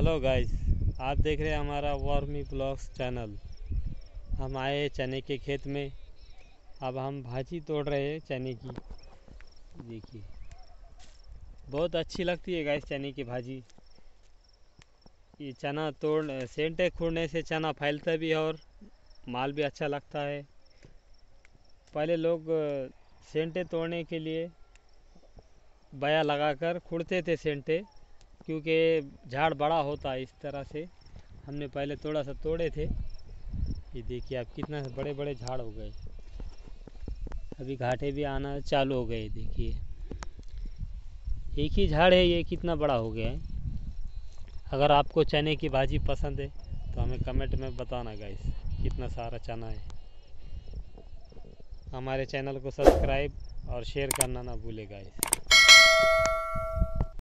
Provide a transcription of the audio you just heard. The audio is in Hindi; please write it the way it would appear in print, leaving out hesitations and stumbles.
हेलो गाइस, आप देख रहे हैं हमारा वर्मी ब्लॉग्स चैनल। हम आए चने के खेत में। अब हम भाजी तोड़ रहे हैं चने की। देखिए, बहुत अच्छी लगती है गाइस चने की भाजी। ये चना तोड़ सेंटे खोड़ने से चना फैलता भी है और माल भी अच्छा लगता है। पहले लोग सेंटे तोड़ने के लिए बया लगाकर खुड़ते थे सेंटे, क्योंकि झाड़ बड़ा होता है। इस तरह से हमने पहले थोड़ा सा तोड़े थे। ये देखिए आप, कितना बड़े बड़े झाड़ हो गए। अभी घाटे भी आना चालू हो गए। देखिए, एक ही झाड़ है, ये कितना बड़ा हो गया है। अगर आपको चने की भाजी पसंद है तो हमें कमेंट में बताना गाइस, कितना सारा चना है। हमारे चैनल को सब्सक्राइब और शेयर करना ना भूले गाइस।